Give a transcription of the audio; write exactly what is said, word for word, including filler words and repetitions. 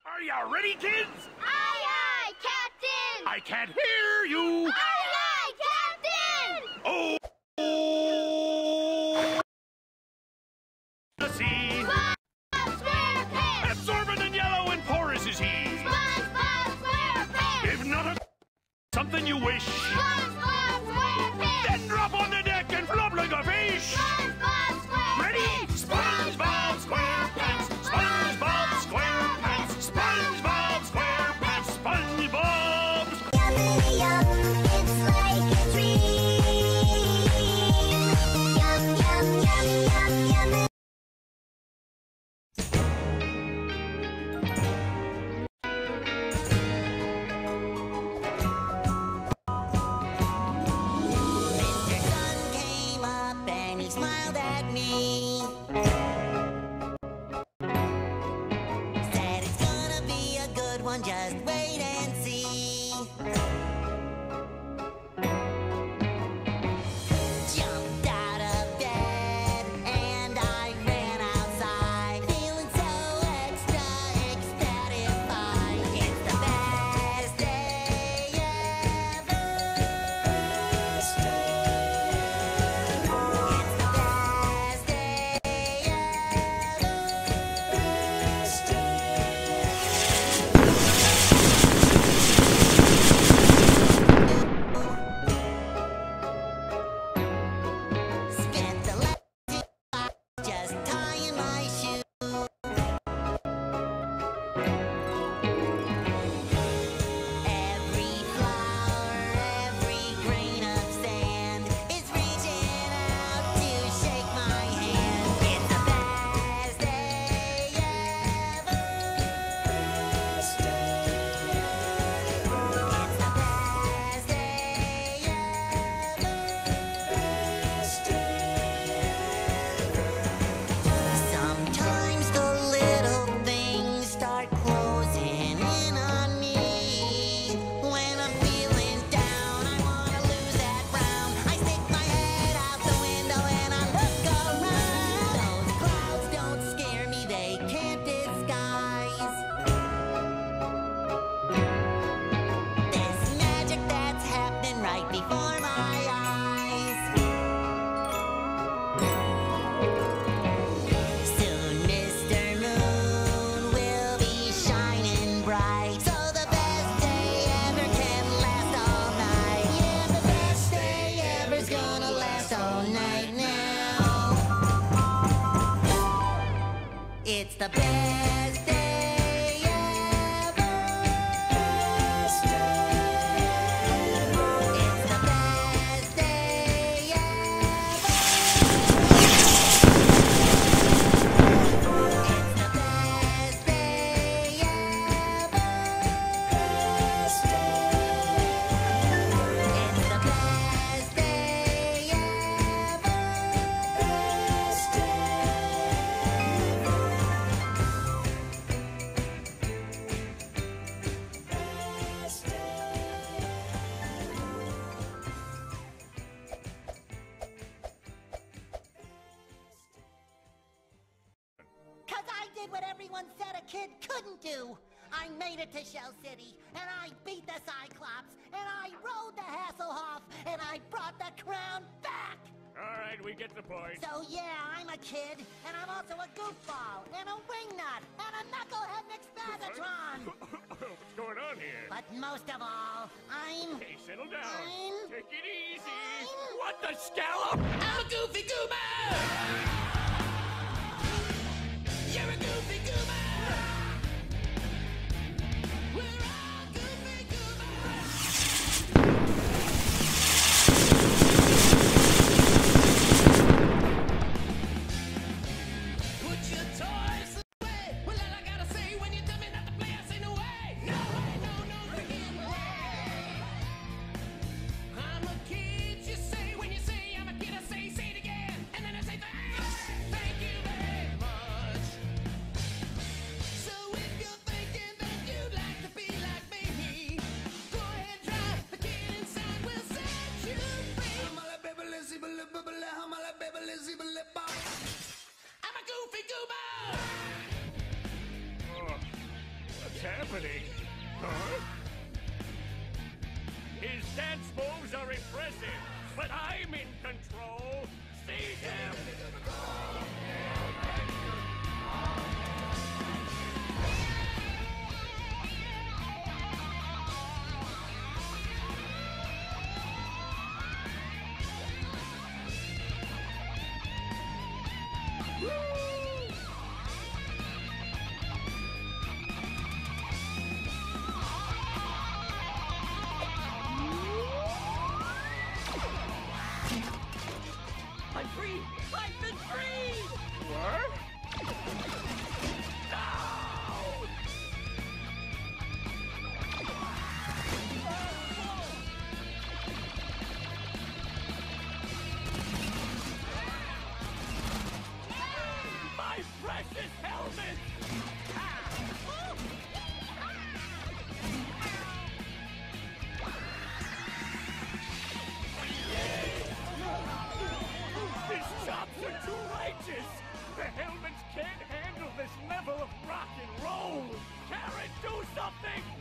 Are you ready, kids? Aye, aye, Captain! I can't hear you! Aye, aye, Captain! Oh! The sea! SpongeBob SquarePants! Absorbent and yellow and porous is he! SpongeBob SquarePants! If not a something you wish, SpongeBob SquarePants! then drop on the deck and flop like a fish! SpongeBob SquarePants! Ready? SpongeBob SquarePants! SpongeBob SquarePants! SpongeBob SquarePants! SpongeBob! Yummy, yum, it's like a dream. Yum, yum, yum, yum, yum. Mister Sun came up and he smiled at me. Said it's gonna be a good one, just wait and see. Jumped out of bed and I ran outside, feeling so extra ecstatified. It's the best day ever. It's the best day Spent the last two hours just tying my shoe. Every flower, every grain of sand is reaching out to shake my hand. It's the best day ever. It's the best day Sometimes the little things start closing in on me. When I'm feeling down, I wanna lose that frown. I stick my head out the window and I look around. Those clouds don't scare me, they can't disguise this magic that's happening right before my eyes. Soon Mister Moon will be shining bright, so the best day ever can last all night. Yeah, the best day ever's gonna last all night now. It's the best day ever. It's the best day ever. It's the best day ever. It's the best day Cause I did what everyone said a kid couldn't do. I made it to Shell City, and I beat the Cyclops, and I rode the Hasselhoff, and I brought the crown back! All right, we get the point. So yeah, I'm a kid, and I'm also a goofball, and a wingnut, and a knucklehead McSpagatron! What's going on here? But most of all, I'm... Hey, settle down. I'm- Take it easy. I'm- What the scallop? I'm a goofy goober! You're a goofy goober! We're all goofy goobers! Put your toys away! Well, all I gotta say when you tell me not to play, I say no way! No way, no, no freaking way! I'm a kid, you say. When you say I'm a kid, I say, say it again! And then I say thanks! happening? Huh? His dance moves are impressive, but I'm in control. Seize him! I'm free! I've been freed! What? My precious helmet! His chops are too righteous! The helmets can't handle this level of rock and roll! Karen, do something!